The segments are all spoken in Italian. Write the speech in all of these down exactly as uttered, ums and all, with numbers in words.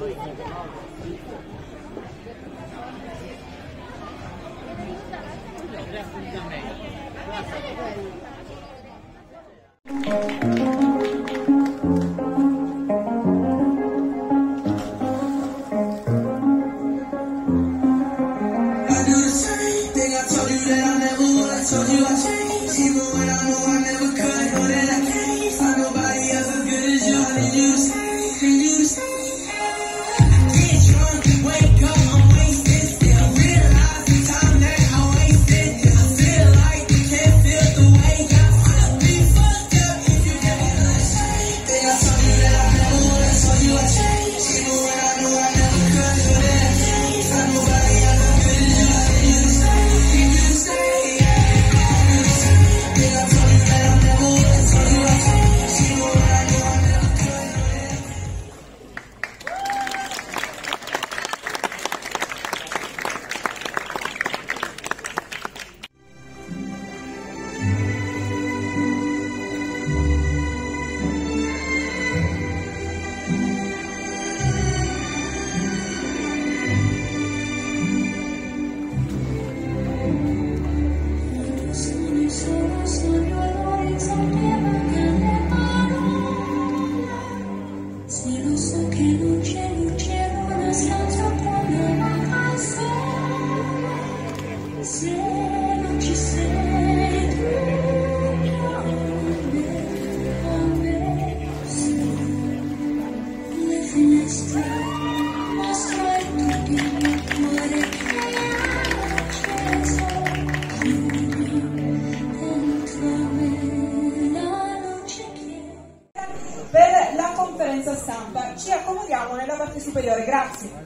Per la conferenza stampa ci accomodiamo nella parte superiore, grazie.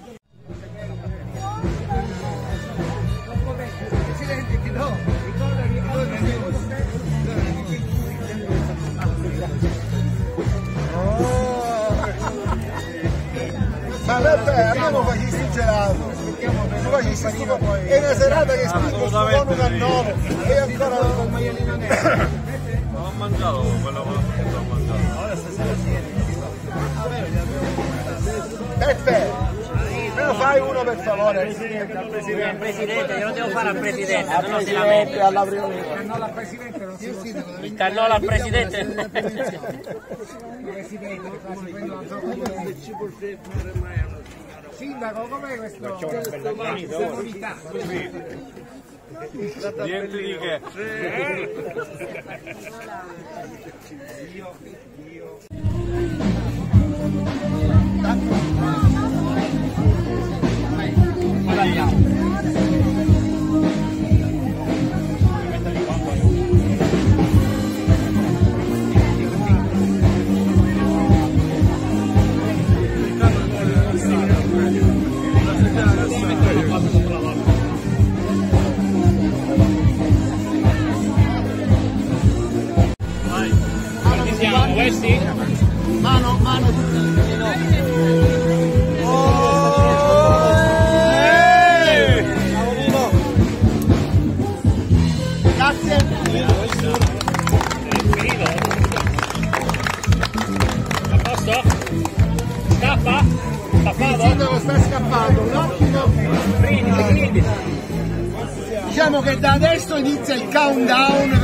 Presidente, ti do, ricordami, ma vabbè, abbiamo facito il gelato, non faccio schifo, è una serata che spingo su buono cannolo e ancora non ho maialino nero. Non ho mangiato quello che ho mangiato. Ora stasera sì. Peppe, me lo fai uno per favore? Presidente, al presidente, presidente, io lo devo fare al presidente, al non si lamenta. alla priorità. il cannolo al presidente non si può. Il cannolo al presidente. Sindaco, com'è questo? Novità. Niente di che. Io, io. Questi? Mano, mano, grazie. A posto? Scappa? Scappato? Il sindaco sta scappando, un attimo. Brindisi, brindisi. Diciamo che da adesso inizia il countdown